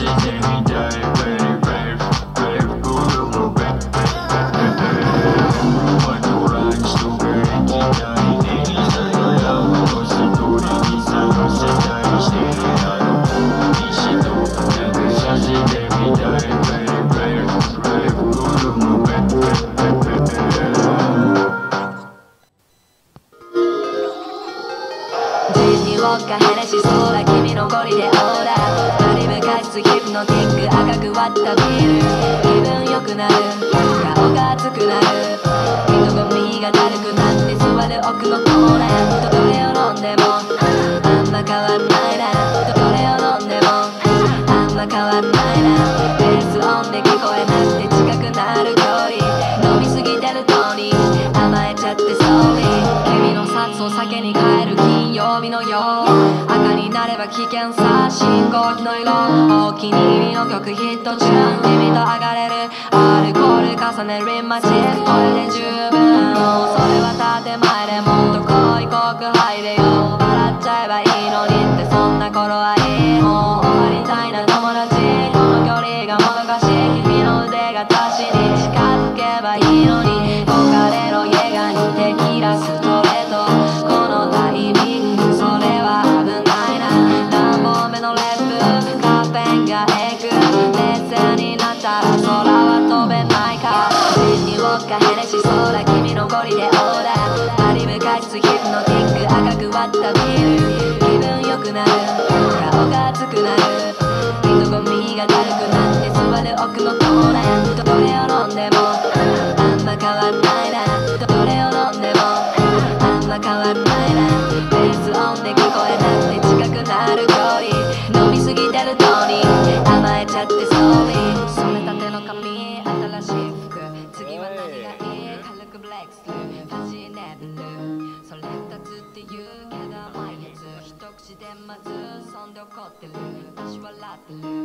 ヘネシそうだ君のゴリでオーラカリブ果実ヒプノティック赤く割ったビール気分良くなる顔が熱くなる人混みがだるくなって座る奥のコーナーどれを飲んでもあんま変わんないなどれを飲んでもあんま変わんないなベース音で聞こえなくて近くなる距離飲みすぎてるトニー甘えちゃってソーリー君の札を酒に変える金曜日の夜赤になれば危険さ信号機の色お気に入りの曲ヒット中君と上がれるアルコール重ねるマジこれで十分もうそれは建前でもっと濃い告白でよ笑っちゃえばいいのにってそんな頃はいいもう終わりたいな友達この距離がもどかしい君の腕が足に近づけばいいのに別れの家が似てキラストレートこのタイミングそれは危ないな何本目のレップカーペンがエグ冷静になったら空は飛べないかジンにウォッカヘネシソーダ君のゴリでオーダーカリブ果実ヒプノティック赤く割ったビール気分良くなる顔が熱くなる人混みがだるくなって座る奥のコーナーどれを飲んでもあんま変わんないなどれを飲んでもあんま変わんないなベース音で聞こえなくて近くなる距離飲みすぎてるトニー甘えちゃってソーリー染めたての髪新しい服次は何がいい軽くブレイクするファジーネブルそれ二つって言うけど毎月一口でまずそんで怒ってる私笑ってる